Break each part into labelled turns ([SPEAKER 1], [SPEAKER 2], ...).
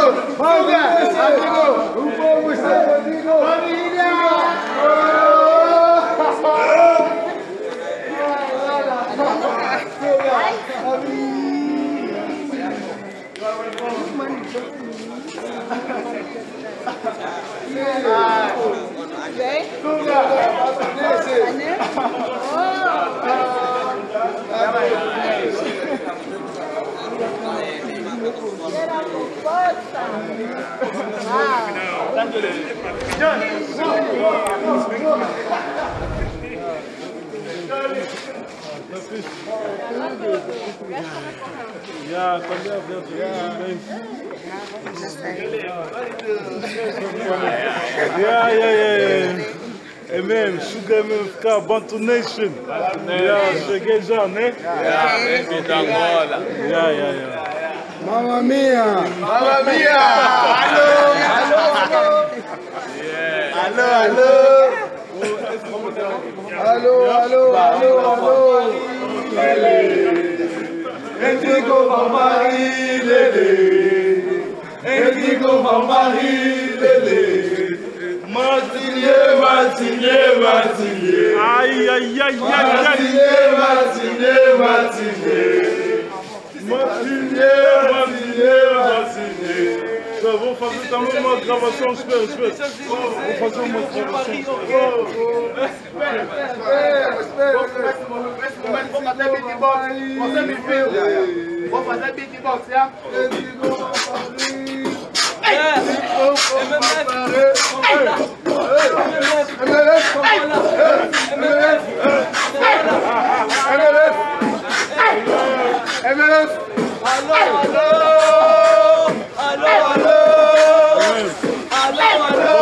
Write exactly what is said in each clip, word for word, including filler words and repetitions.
[SPEAKER 1] Fuga! Amigo! O povo está contigo! Família!
[SPEAKER 2] Yeah, yeah, yeah, yeah. Amen. Sugar M F K, Bantu Nation. Yeah, cheguei já, né?
[SPEAKER 3] Yeah, bem-vindo a Angola.
[SPEAKER 2] Yeah, yeah, yeah.
[SPEAKER 1] Mamma mia!
[SPEAKER 3] Mamma mia!
[SPEAKER 1] Alô, alô, alô! Alô, alô! Alô, alô, alô, alô! Enrico Vamari, lele! Enrico Vamari, lele! Martinhe, Martinhe, Martinhe!
[SPEAKER 2] Ai, ai, ai, ai, ai!
[SPEAKER 1] Martinhe, Martinhe, Martinhe!
[SPEAKER 2] Martinhe, Martinhe, Martinhe! Já vou fazer também uma gravação, espera, espera. Vou fazer uma gravação.
[SPEAKER 1] Espera, espera, Nesse momento vou fazer beatbox. Você me viu? Vou fazer beatbox, já? M L F! Alô, alô! Alô, alô! Alô, alô!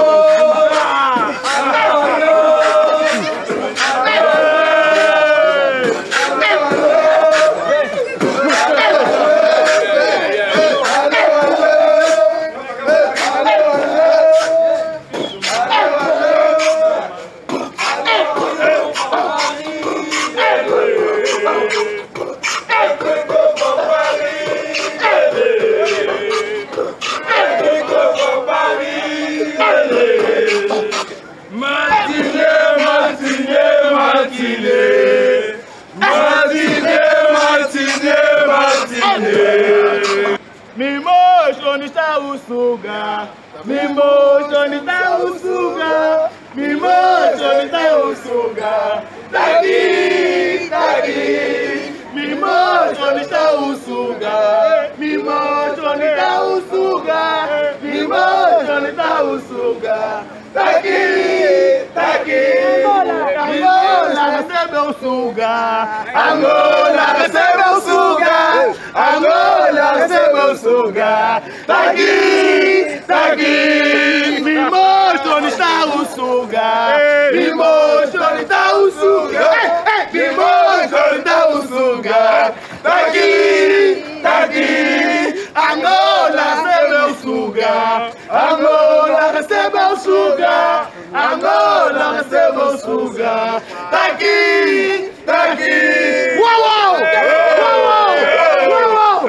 [SPEAKER 1] Mimojo, onde está o suga? Mimojo, onde está o suga? Mimojo, onde está o suga? Tá aqui, tá aqui. Mimojo, onde está o suga? Mimojo, onde está o suga? Mimojo, onde está o suga? Tá aqui, tá aqui. Angola recebeu o suga. Angola recebeu o suga. Angola recebeu o suga. Tá aqui, tá aqui. Me mostra onde está o suga. Me mostra onde está o suga. Me mostra onde está o suga. Tá aqui, tá aqui. Angola recebeu o suga. Angola recebeu o suga. Angola recebeu o suga. Tá aqui, tá aqui. Uau, uau! Uau, uau! Uau,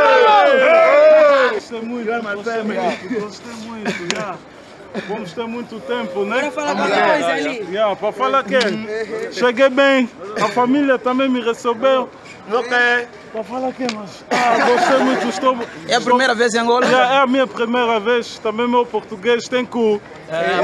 [SPEAKER 1] uau!
[SPEAKER 2] Gostei muito, gostei muito, gostei muito, já. Vamos ter muito tempo, né?
[SPEAKER 4] Para falar qualquer coisa ali.
[SPEAKER 2] Yeah, para falar que cheguei bem, a família também me recebeu.
[SPEAKER 1] Ok.
[SPEAKER 2] Para falar que, mas ah, gostei muito, estou...
[SPEAKER 4] É a primeira vez em Angola?
[SPEAKER 2] Yeah, é a minha primeira vez, também meu português tem cu.
[SPEAKER 4] É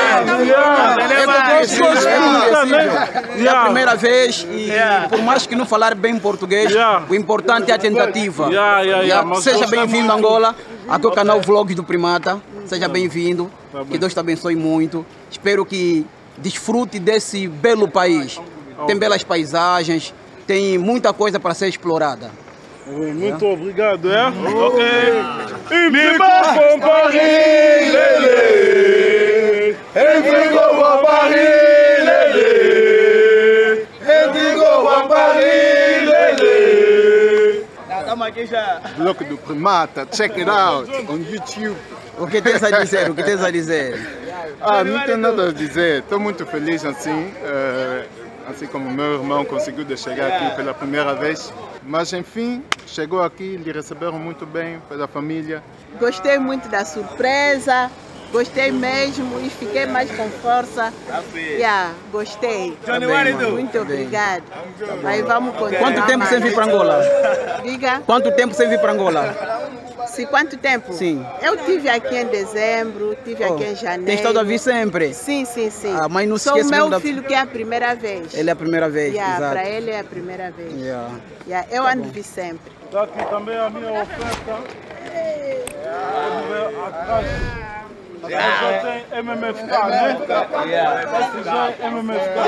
[SPEAKER 4] a primeira vez e por mais que não falar bem português,
[SPEAKER 2] Yeah.
[SPEAKER 4] o importante é a tentativa.
[SPEAKER 2] Yeah, yeah, yeah,
[SPEAKER 4] Yeah.
[SPEAKER 2] mas
[SPEAKER 4] Seja
[SPEAKER 2] gostei
[SPEAKER 4] bem-vindo
[SPEAKER 2] muito.
[SPEAKER 4] Angola, aqui é o canal Vlogs do Primata. Seja bem-vindo,
[SPEAKER 2] Tá bem.
[SPEAKER 4] que Deus te abençoe muito. Espero que desfrute desse belo país. Tem belas paisagens, tem muita coisa para ser explorada.
[SPEAKER 2] Muito obrigado, é? Ok.
[SPEAKER 1] Me bate com Paris, lele. Enrico com Paris, lele. Enrico com Paris, lele. Estamos aqui já.
[SPEAKER 5] Bloco do Primata, check it out on YouTube.
[SPEAKER 4] O que tens a dizer? O que tens a dizer?
[SPEAKER 5] Ah, não tenho nada a dizer, estou muito feliz assim, eh, assim como meu irmão conseguiu de chegar aqui pela primeira vez. Mas enfim, chegou aqui, lhe receberam muito bem pela família.
[SPEAKER 6] Gostei muito da surpresa, gostei mesmo e fiquei mais com força. Yeah, gostei.
[SPEAKER 4] Tá bem, mano.
[SPEAKER 6] Muito obrigada. Aí vamos continuar.
[SPEAKER 4] Quanto tempo sem vir para Angola?
[SPEAKER 6] Diga.
[SPEAKER 4] Quanto tempo sem vir para Angola?
[SPEAKER 6] Se quanto tempo?
[SPEAKER 4] Sim.
[SPEAKER 6] Eu tive aqui em dezembro, tive
[SPEAKER 4] Oh,
[SPEAKER 6] aqui em janeiro.
[SPEAKER 4] tem estado a vir sempre?
[SPEAKER 6] Sim, sim, sim.
[SPEAKER 4] Ah, mas não se
[SPEAKER 6] Sou o
[SPEAKER 4] esquece
[SPEAKER 6] meu
[SPEAKER 4] mesmo da-
[SPEAKER 6] filho que é a primeira vez.
[SPEAKER 4] Ele é a primeira vez,
[SPEAKER 6] Yeah,
[SPEAKER 4] exato.
[SPEAKER 6] para ele é a primeira vez.
[SPEAKER 4] Yeah.
[SPEAKER 6] Yeah, eu ando vir sempre.
[SPEAKER 2] Está aqui também a minha oferta. Pode ver atrás. Atrás já tem M M F K, né? Esse já é M M F K.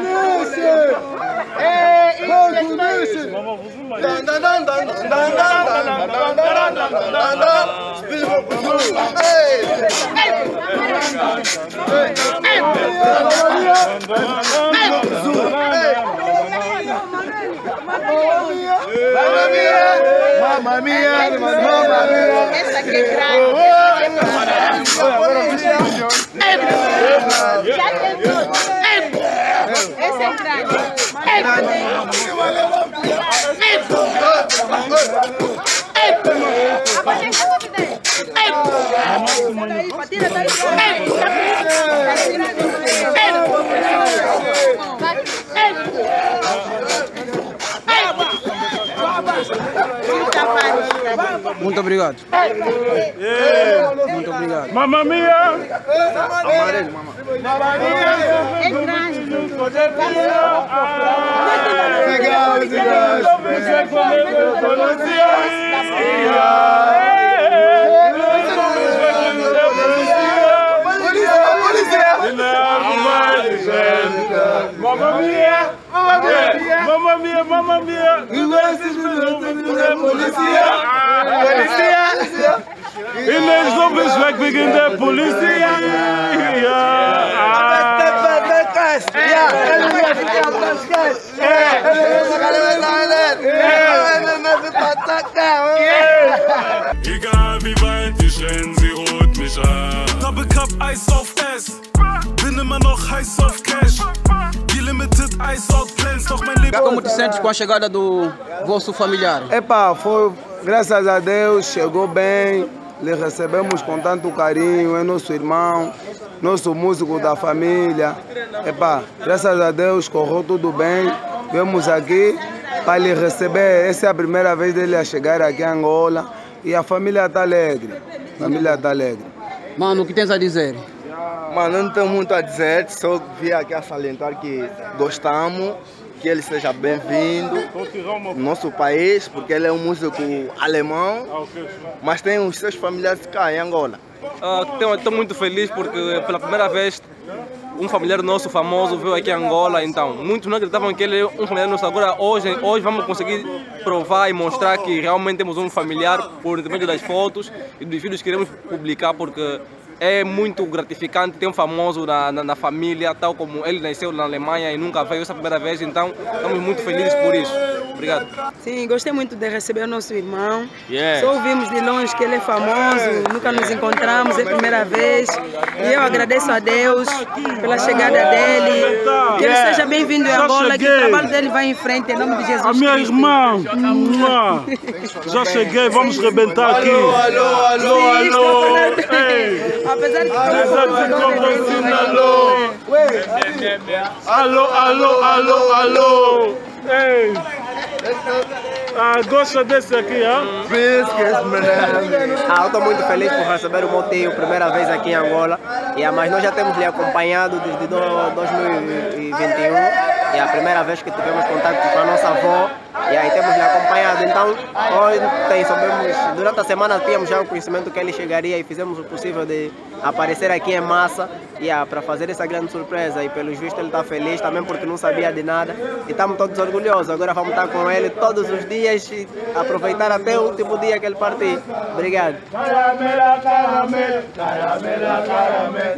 [SPEAKER 2] Vamos fazer mais.
[SPEAKER 1] Mamma mia, mamma mia.
[SPEAKER 6] Essa aqui é grande. Já tem tudo. Essa é grande.
[SPEAKER 4] Muito obrigado. Muito obrigado.
[SPEAKER 2] Mamma mia!
[SPEAKER 6] É grande.
[SPEAKER 2] Mamma mia! Mamma mia, mamma mia! In de stop is weg wegen der Polizei!
[SPEAKER 7] Egal wie weit ich renn, sie holt mich an. Double Cup, Eis auf S. Bin immer noch heiß auf Cash. Die Limited Ice Out Plans, doch mein Leben.
[SPEAKER 4] Como te sentes com a chegada do vosso familiar?
[SPEAKER 8] Epa, foi, graças a Deus, chegou bem, lhe recebemos com tanto carinho, é nosso irmão, nosso músico da família. Epa, graças a Deus, correu tudo bem, viemos aqui para lhe receber, essa é a primeira vez dele a chegar aqui em Angola e a família está alegre, a família está alegre.
[SPEAKER 4] Mano, o que tens a dizer?
[SPEAKER 9] Mano, não tenho muito a dizer, só vim aqui a salientar que gostamos, que ele seja bem-vindo no nosso país, porque ele é um músico alemão, mas tem os seus familiares cá em Angola.
[SPEAKER 10] Estou uh, muito feliz porque pela primeira vez um familiar nosso famoso veio aqui em Angola, então muitos não acreditavam que ele é um familiar nosso. Agora hoje, hoje vamos conseguir provar e mostrar que realmente temos um familiar por intermédio das fotos e dos vídeos que queremos publicar, porque é muito gratificante ter um famoso na, na, na família, tal como ele nasceu na Alemanha e nunca veio essa primeira vez, então estamos muito felizes por isso. Obrigado.
[SPEAKER 11] Sim, gostei muito de receber o nosso irmão.
[SPEAKER 10] Yeah.
[SPEAKER 11] Só ouvimos de longe que ele é famoso, nunca nos encontramos, é a primeira vez. E eu agradeço a Deus pela chegada dele. Que ele seja bem-vindo em Angola, que o trabalho dele vai em frente, em nome de Jesus.
[SPEAKER 2] A minha irmã, já cheguei, vamos rebentar aqui.
[SPEAKER 11] Alô, alô, alô, alô. Apesar de que
[SPEAKER 2] alô, alô, alô, alô. Ei. Ah, gosta desse aqui, hein?
[SPEAKER 12] Ah, eu estou muito feliz por receber o meu tio, primeira vez aqui em Angola. Yeah, mas nós já temos lhe acompanhado desde dois mil e vinte e um. É a primeira vez que tivemos contato com a nossa avó. E aí temos lhe acompanhado. Então, hoje tem, sabemos, durante a semana tínhamos já o conhecimento que ele chegaria e fizemos o possível de aparecer aqui em massa yeah, para fazer essa grande surpresa. E pelos vistos ele está feliz também porque não sabia de nada. E estamos todos orgulhosos. Agora vamos estar com ele todos os dias e aproveitar até o último dia que ele partir. Obrigado.
[SPEAKER 1] Caramela, caramela, caramela, caramela.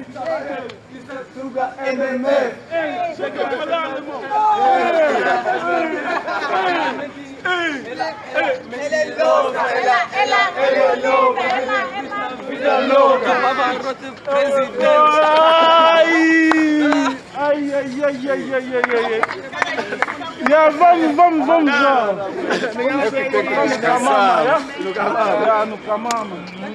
[SPEAKER 1] M M F. Chega falando, irmão. Ela é louca, ela, ela, ela é louca, ela, ela, filha louca.
[SPEAKER 10] Presidente.
[SPEAKER 2] Ai, ai, ai, ai, ai, ai, ai, ai. Yeah, vamos, vamos, vamos já. Vamos Camama, yeah? Yeah, no Camama.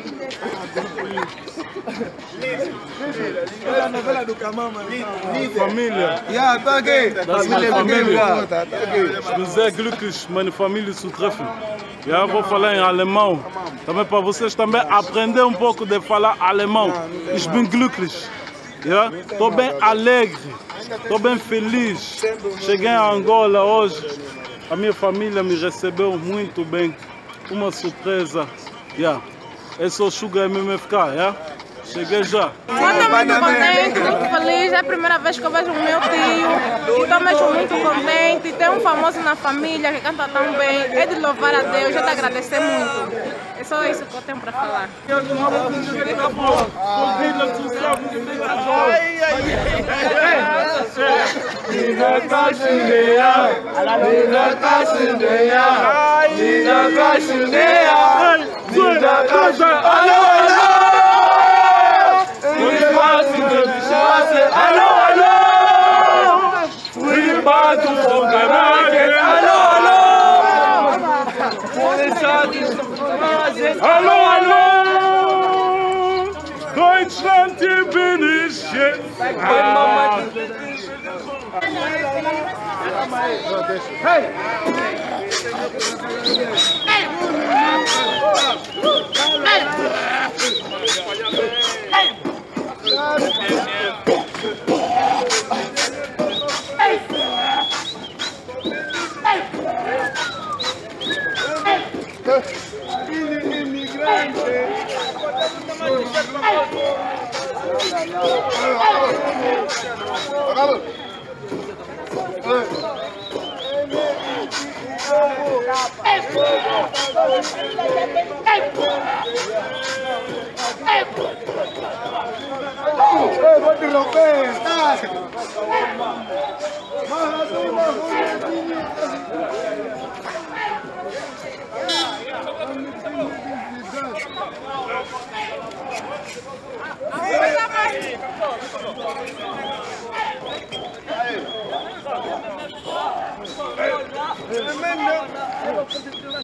[SPEAKER 1] A novela do Camama.
[SPEAKER 2] Família.
[SPEAKER 1] Ja, tá aqui.
[SPEAKER 2] Das
[SPEAKER 1] Família,
[SPEAKER 2] Familie.
[SPEAKER 1] tá aqui.
[SPEAKER 2] Ich bin sehr glücklich, meine Familie zu treffen. Ja, vou falar em alemão. Também para vocês também aprender um pouco de falar alemão. Ich bin glücklich. Ja, estou bem alegre. Estou bem feliz. Cheguei em Angola hoje. A minha família me recebeu muito bem. Uma surpresa. Yeah. Eu sou Sugar M M F K. Yeah? Cheguei já.
[SPEAKER 13] Estou muito contente, muito feliz. É a primeira vez que eu vejo o meu tio. Estou mesmo muito contente. Tem um famoso na família que canta tão bem. É de louvar a Deus, é de agradecer muito. É só isso que eu tenho para falar.
[SPEAKER 2] Alô, alô! We about to from the market. Alô, alô! Alô, alô! Deutschland, hier bin ich jetzt. Hey!
[SPEAKER 1] Vou te romper, tá? Tremendo.